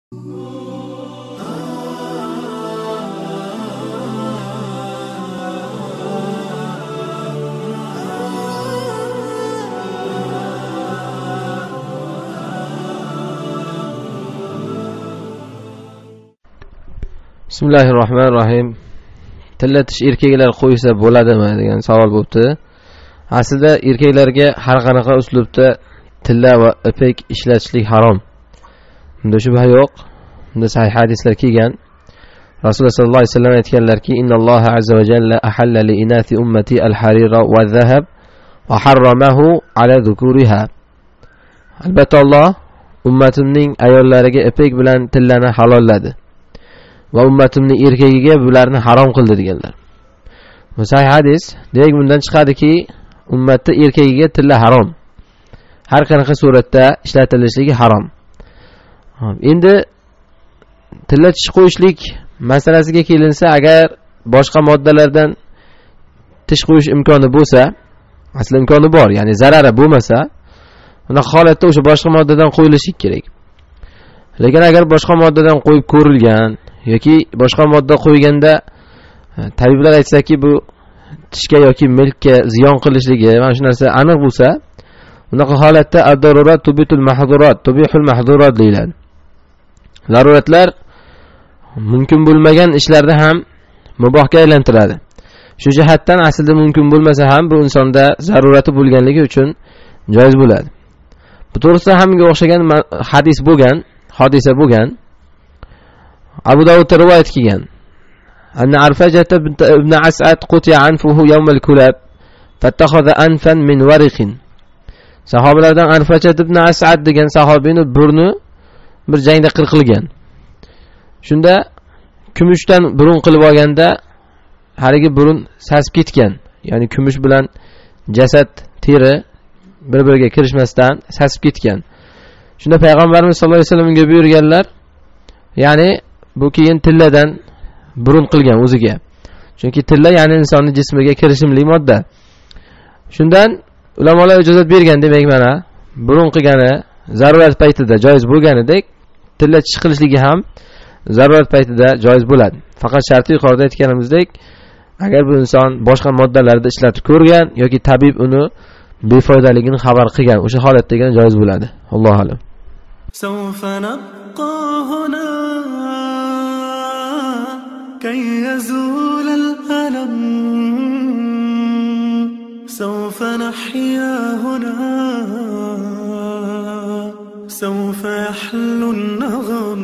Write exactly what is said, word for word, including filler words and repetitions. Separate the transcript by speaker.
Speaker 1: Bismillahirrohmanirrohim. Tillatish erkaklar qo'ysa bo'ladimi degan savol bo'libdi. Aslida erkaklarga har qanaqa uslubda tilla va ipek ishlatishlik harom. Bunda shubha yo'q. Bunda sahih hadislar kelgan. Rasululloh sollallohu alayhi vasallam aytganlarki, "Innalloha azza va jalla ahalla li inathi ummati al-harira va dhahab va harramahu ala dhukuriha." Albatta Alloh ummatimning ayollariga ipek bilan tillani halolladi. Va ummatimning erkagiga bularni harom qildi deganlar. Bu sahih hadis. Demak bundan chiqadiki, ummatda erkagiga tilla harom. Har qanaqa suratda ishlatilishligi harom. Endi tilla tish qo'yishlik masalasiga kelinsa, agar boshqa moddalardan tish qo'yish imkoni bo'lsa, asli imkoni bor, ya'ni zarari bo'lmasa, unda holatda o'sha boshqa moddadan qo'yilishi kerak. Lekin agar boshqa moddadan qo'yib ko'rilgan yoki boshqa modda qo'yganda tabiblar aytsaki bu tishga yoki milkka ziyon qilishligi, mana shu narsa aniq bo'lsa, unaqa holatda ad-darurat tubitul mahdurat, tubihul mahdurat deyiladi. Zaruratlar mumkin bo'lmagan ishlarni ham mubohga aylantiradi. Shu jihatdan aslida mumkin bo'lmasa ham bu insonda zarurati bo'lganligi uchun joiz bo'ladi. Bu to'g'risida hamga o'xshagan hadis bo'lgan, hodisa bo'lgan. Abu Dawud rivoyat qilgan. Anna Arfajat ibn As'ad qutiya anfuhu yawm al-kulab fattakhadha anfan min wariqin. Sahobalardan Arfajat ibn As'ad degan sahobiyni burni bir jangda qirqilgan. Shunda kumushdan burun qilib olganda haligi burun sasib ketgan. Ya'ni kumush bilan jasad, teri bir-biriga kirishmasdan sasib ketgan. Shunda payg'ambarimiz sollallohu alayhi vasallam unga buyurganlar, ya'ni bu keyin tilladan burun qilgan o'ziga. Chunki tilla ya'ni insonning jismiga kirishimli modda. Shundan ulamolar ijozat bergan, demak mana burun qilgani zarurat paytida joiz bo'lganidek, tilla tish qilishligi ham zarurat paytida joiz bo'ladi. Faqat sharti yuqorida aytganimizdek, agar bu inson boshqa moddalarda ishlatib ko'rgan yoki tabib uni befoydaligini xabar qilgan, o'sha holatdagina joiz bo'ladi. Allohu a'lam.
Speaker 2: سوف نبقى هنا كي يزول الألم سوف نحيا هنا سوف يحلو النغم